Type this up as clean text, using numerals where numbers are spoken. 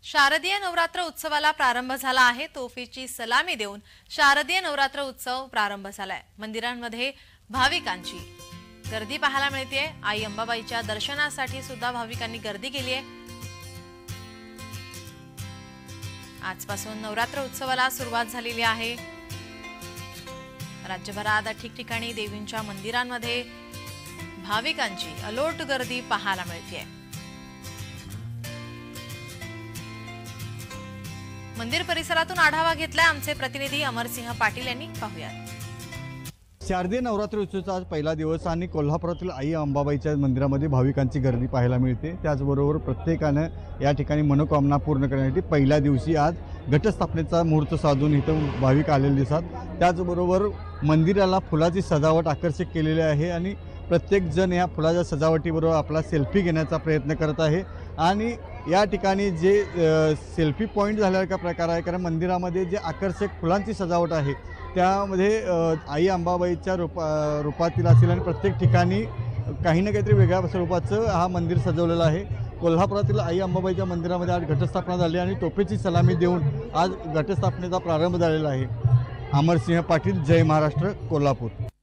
शारदीय नवरात्र उत्सवाला प्रारंभ झाला आहे। तोफेची सलामी देऊन शारदीय नवरात्र उत्सव प्रारंभ झालाय। मंदिरांमध्ये भाविकांची गर्दी पाहायला मिळते। आई अंबाबाईच्या दर्शनासाठी सुद्धा भाविकांनी गर्दी केली आहे। आजपासून नवरात्र उत्सवाला सुरुवात झालेली आहे। राज्यभरात ठिकठिकाणी देवींच्या मंदिरांमध्ये भाविकांची अलोट गर्दी पाहायला मिळते। मंदिर परिसरातून आढावा घेतलाय आमचे प्रतिनिधी अमरसिंह पाटील यांनी। पाहूयात। शारदीय नवरात्र उत्सवाचा आज पहिला दिवस आणि कोल्हापुरातील आई अंबाबाईच्या मंदिरामध्ये भाविकांची गर्दी पाहायला मिळते। त्याचबरोबर प्रत्येकाने या ठिकाणी मनोकामना पूर्ण करण्यासाठी पहिल्या दिवशी आज घटस्थापनेचा मुहूर्त साधून इथं भाविक आलेले दिसतात। त्याचबरोबर मंदिराला फुलाची सजावट आकर्षक केलेली आहे आणि प्रत्येक जण या फुलाच्या सजावटीबरोबर आपला सेल्फी घेण्याचा प्रयत्न करत आहे। आणि या ठिकाणी जे सेल्फी पॉईंट झाल्यासारखा प्रकार आहे, कारण मंदिरामध्ये जे आकर्षक फुलांची सजावट आहे त्यामध्ये आई अंबाबाईच्या रूपातील असेल आणि प्रत्येक ठिकाणी काही ना काहीतरी वेगळ्या स्वरूपाचं हा मंदिर सजवलेलं आहे। कोल्हापुरातील आई अंबाबाईच्या मंदिरामध्ये आज घटस्थापना झाली आणि तोफेची सलामी देऊन आज घटस्थापनेचा प्रारंभ झालेला आहे। अमरसिंह पाटील, जय महाराष्ट्र, कोल्हापूर।